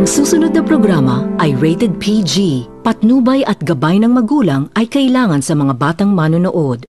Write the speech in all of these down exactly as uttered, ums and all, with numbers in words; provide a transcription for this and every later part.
Ang susunod na programa ay rated P G. Patnubay at gabay ng magulang ay kailangan sa mga batang manonood.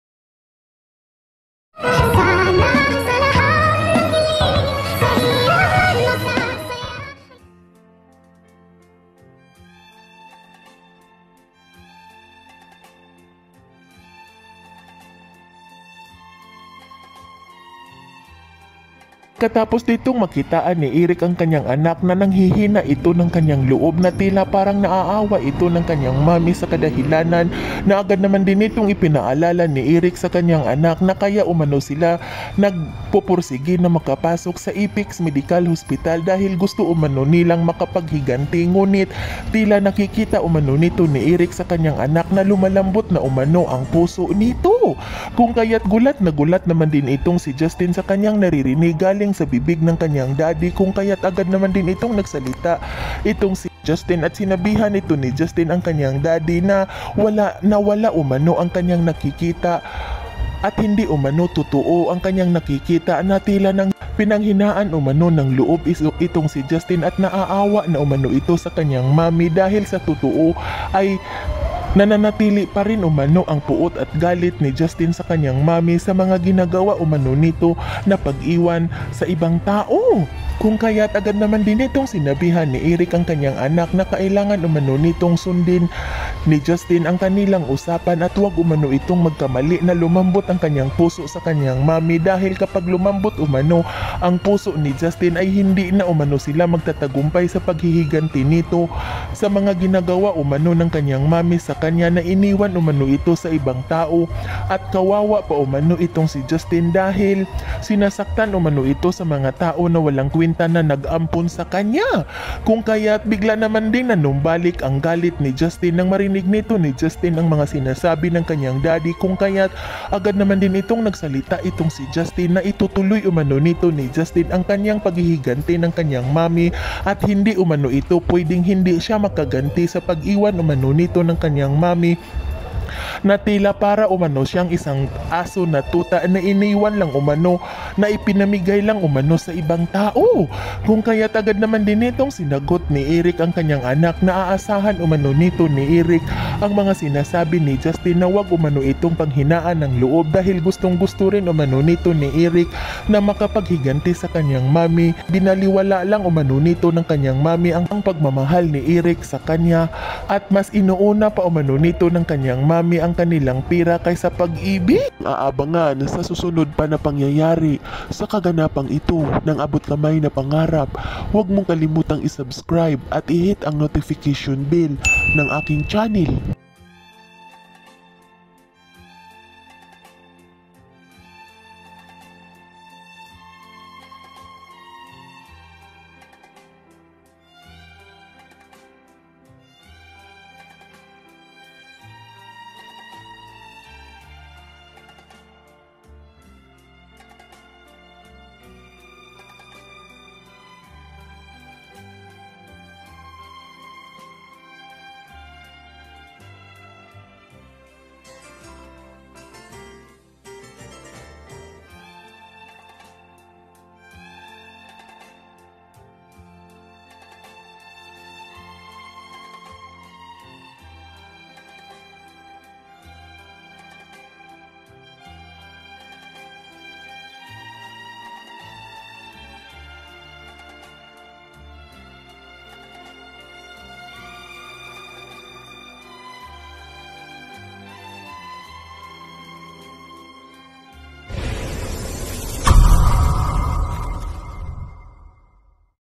Katapos ditong makitaan ni Eric ang kanyang anak na nanghihina ito ng kanyang loob na tila parang naaawa ito ng kanyang mami sa kadahilanan na agad naman din itong ipinaalala ni Eric sa kanyang anak na kaya umano sila nagpupursige na makapasok sa Apex Medical Hospital dahil gusto umano nilang makapaghiganti, ngunit tila nakikita umano nito ni Eric sa kanyang anak na lumalambot na umano ang puso nito. Kung kaya't gulat na gulat naman din itong si Justin sa kanyang naririnig galing sa bibig ng kanyang daddy, kung kaya't agad naman din itong nagsalita itong si Justin at sinabihan ito ni Justin ang kanyang daddy na wala na wala umano ang kanyang nakikita at hindi umano totoo ang kanyang nakikita, na tila ng pinanghinaan umano ng loob itong si Justin at naaawa na umano ito sa kanyang mami dahil sa totoo ay nananatili pa rin umano ang puot at galit ni Justin sa kanyang mami sa mga ginagawa umano nito na pag-iwan sa ibang tao. Kung kaya't agad naman din itong sinabihan ni Eric ang kanyang anak na kailangan umano nitong sundin ni Justin ang kanilang usapan at huwag umano itong magkamali na lumambot ang kanyang puso sa kanyang mami, dahil kapag lumambot umano ang puso ni Justin ay hindi na umano sila magtatagumpay sa paghihiganti nito sa mga ginagawa umano ng kanyang mami sa kanya na iniwan umano ito sa ibang tao. At kawawa pa umano itong si Justin dahil sinasaktan umano ito sa mga tao na walang kwenta na nag-ampon sa kanya. Kung kaya't bigla naman din nanumbalik ang galit ni Justin nang marinig nito ni Justin ang mga sinasabi ng kanyang daddy. Kung kaya't agad naman din itong nagsalita itong si Justin na itutuloy umano nito ni Justin ang kanyang paghihiganti ng kanyang mami at hindi umano ito pwedeng hindi siya makaganti sa pag-iwan umano nito ng kanyang mami na tila para umano siyang isang aso na tuta na iniwan lang umano na ipinamigay lang umano sa ibang tao. Kung kaya agad naman din itong sinagot ni Eric ang kanyang anak na aasahan umano nito ni Eric ang mga sinasabi ni Justin na wag umano itong panghinaan ng loob dahil gustong gusto rin umano nito ni Eric na makapaghiganti sa kanyang mami. Binaliwala lang umano nito ng kanyang mami ang pagmamahal ni Eric sa kanya at mas inuuna pa umano nito ng kanyang mami ang kanilang pira kaysa pag-ibig. Aabangan sa susunod pa na pangyayari sa kaganapang ito ng abot kamay na pangarap. Huwag mong kalimutang isubscribe at i-hit ang notification bell ng aking channel.